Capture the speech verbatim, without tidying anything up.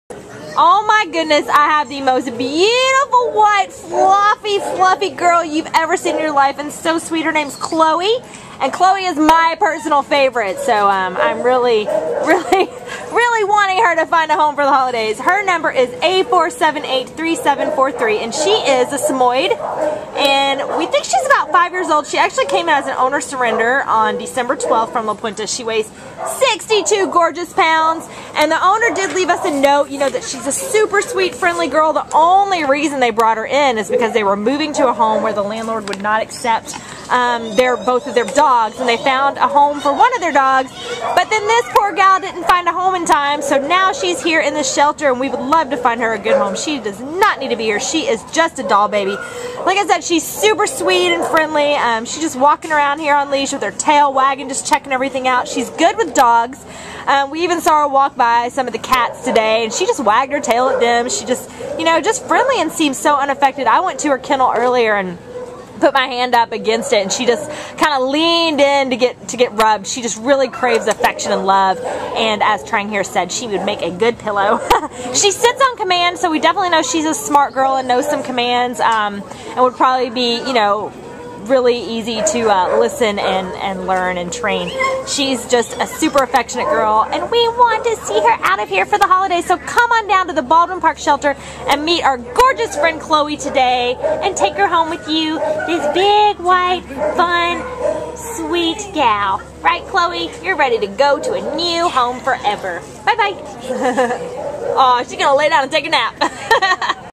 Oh my goodness, I have the most beautiful white fluffy fluffy girl you've ever seen in your life, and so sweet. Her name's Chloe, and Chloe is my personal favorite, so um, I'm really really really wanting her to find a home for the holidays. Her number is A four seven eight three seven four three, and she is a Samoyed, and we think she's about five years old. She actually came out as an owner surrender on December twelfth from La Puente. She weighs sixty-two gorgeous pounds, and the owner did leave us a note, you know, that she's a super sweet, friendly girl. The only reason they brought her in is because they were moving to a home where the landlord would not accept um, their both of their dogs, and they found a home for one of their dogs, but then this poor gal didn't find a home in time, so now she's here in the shelter, and we would love to find her a good home. She does not need to be here. She is just a doll baby. Like I said, she's super sweet and friendly. Um, she's just walking around here on leash with her tail wagging, just checking everything out. She's good with dogs. Um, we even saw her walk by some of the cats today, and she just wagged her tail at them. She just, you know, just friendly and seems so unaffected. I went to her kennel earlier and put my hand up against it, and she just kind of leaned in to get to get rubbed. She just really craves affection and love, and as Trang here said, she would make a good pillow. She sits on command, so we definitely know she's a smart girl and knows some commands, um, and would probably be, you know, really easy to uh, listen and, and learn and train. She's just a super affectionate girl, and we want to see her out of here for the holidays, so come on down to the Baldwin Park shelter and meet our gorgeous friend Chloe today and take her home with you, this big, white, fun, sweet gal. Right, Chloe? You're ready to go to a new home forever. Bye-bye. Oh, she's gonna lay down and take a nap.